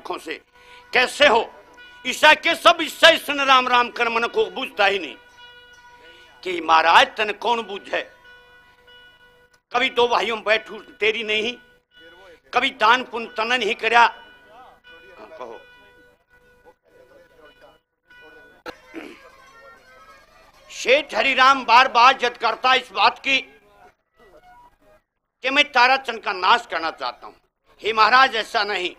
आंखों से। कैसे हो ईसा के सब ईसा सन राम राम कर मन को बुझता ही नहीं कि महाराज तन कौन बुझे। कभी दो भाइयों में बैठू तेरी नहीं, कभी दान पुण्य तन नहीं करया। कहो शेठ हरिराम बार बार जद करता इस बात की कि मैं ताराचंद का नाश करना चाहता हूं। हे महाराज ऐसा नहीं,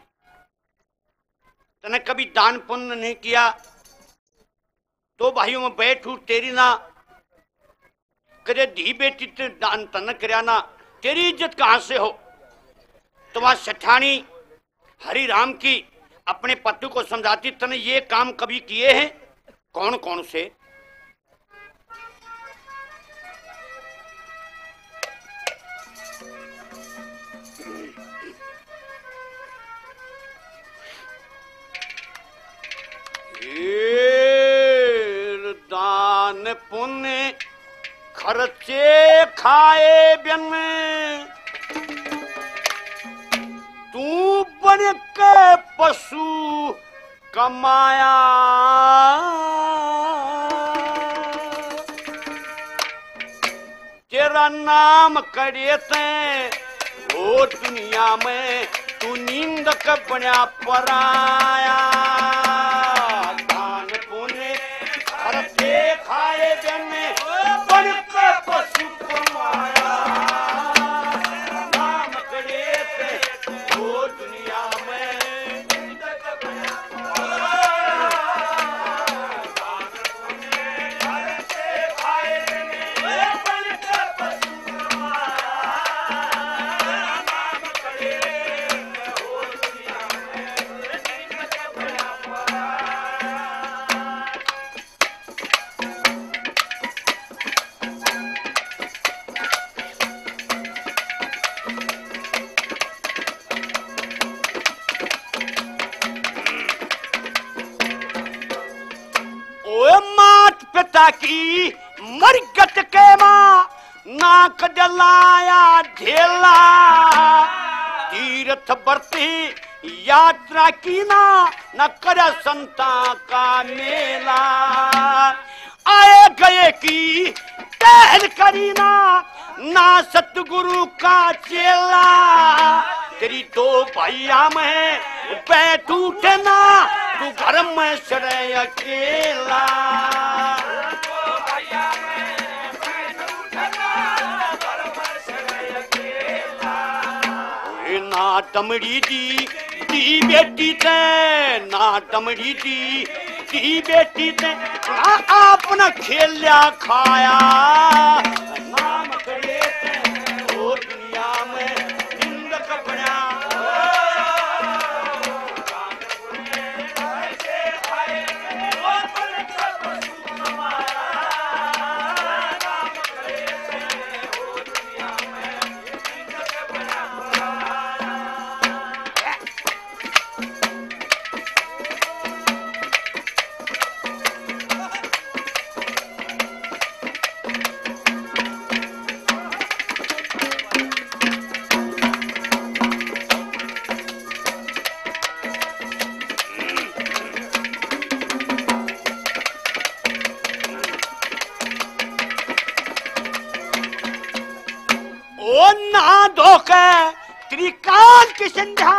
तने कभी दान पुण्य नहीं किया, दो भाइयों में बैठू तेरी ना, कदे धी बेटी ते दान तन करया ना, तेरी इज्जत कहां से हो। तो वह सेठानी हरिराम की अपने पति को समझाती, तने ये काम कभी किए हैं? कौन कौन से? दान पुण्य खर्चे खाए बिन तू बन के पशु कमाया। तेरा नाम करे ते वो दुनिया में तू नींद का बना पराया। दान पुण्य खर्चे खाए बिन बन के पशु कमाया। नाम करे ते वो दुनिया में नींद का बना पराया। दान पुण्य खर्चे खाए बिन बन के पशु कमाया। नाम करे वो दुनिया में नींद का बना पराया। मात पिता की मरगत के मां नाक जलाया झेला। तीर्थ बरती यात्रा की ना न कर संता का मेला। आए गए की टहल करी ना ना सतगुरु का चेला। तेरी दो भैया में बैठ उठे ना तू घर में सड़े अकेला। ना दमड़ी दी बेटी ते, ना दमड़ी दी बेटी ते ना आपना खेलिया खाया। नाम करे ते वो दुनिया में नींद का बना। ना धोखे त्रिकाल की संध्या।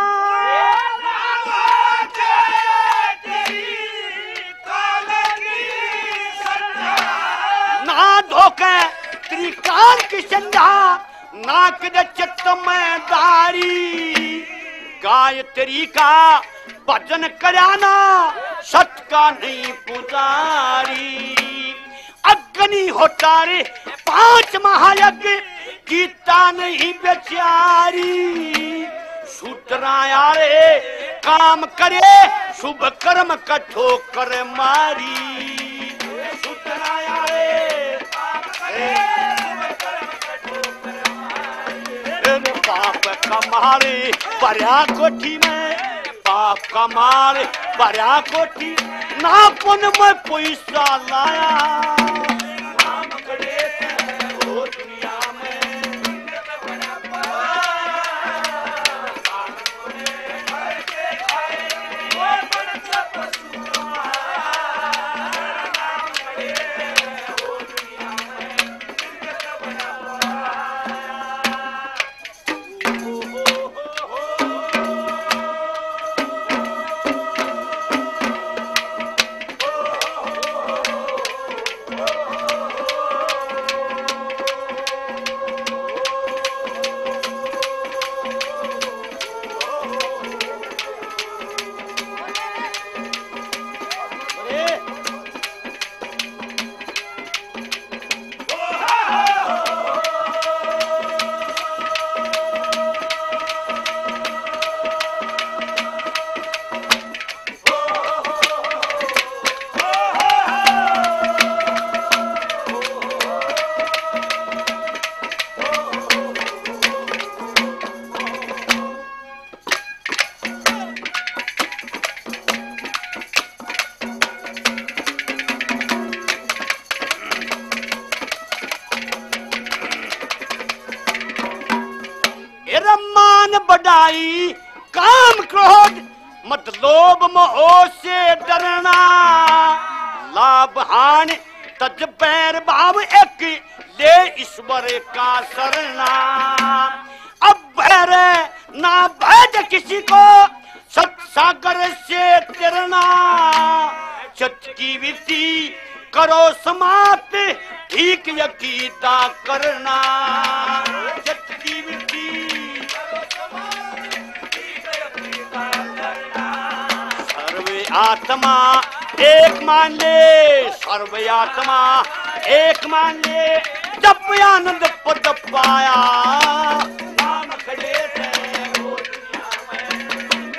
ना धोखे त्रिकाल की संध्या नाक दे चित्त में दारी। गायत्री का भजन कराना सत का नहीं पुजारी। अग्नि होता रे 5 महायज्ञ गीता नहीं बेचारी। शूद्राया रे काम करे शुभ कर्म का ठोकर मारी। शूद्राया रे काम करे शुभ कर्म का ठोकर मारी। पाप कमारे बड़ा कोठी में, पाप कमारे बड़ा कोठी ना पुन में पैसा लाया। बुराई काम क्रोध मत लोभ मोह से डरना, लाभ हानि तज पैर भाव एक ले ईश्वर का शरणा। अब भैर ना भय किसी को सत्सागर से तिरना, सच की वृत्ति करो समाप्त ठीक यकीदा करना, सच की वृत्ति सर्वे आत्मा एक मान ले, सर्वे आत्मा एक मान ले, जब आनंद पद पाया नाम खड़े थे वो दुनिया में।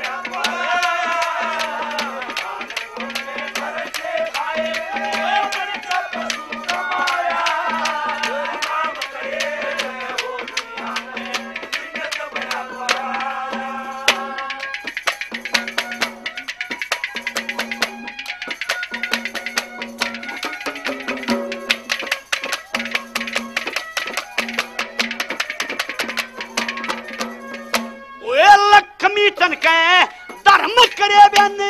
लक्ष्मी तन के धर्म करे बयाने,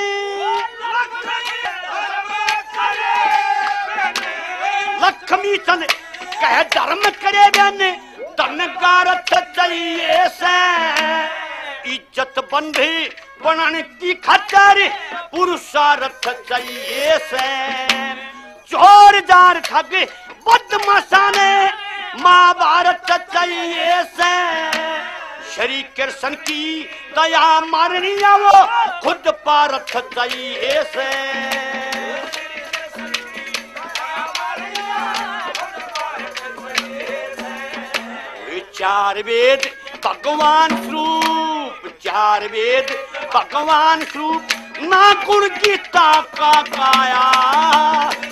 लक्ष्मी तन कह धर्म करे बयाने, धन गारथ चाहिए से इज्जत बंधी बनने की खातिर पुरुषार्थ चाहिए से। चोर जार ठग बदमाशा ने महाभारत चाहिए से, शरीर कृष्ण की दया मारनी वो खुद पारथ चाहिए से। चार वेद भगवान स्वरूप, चार वेद भगवान स्वरूप, ना गुण गीता का काया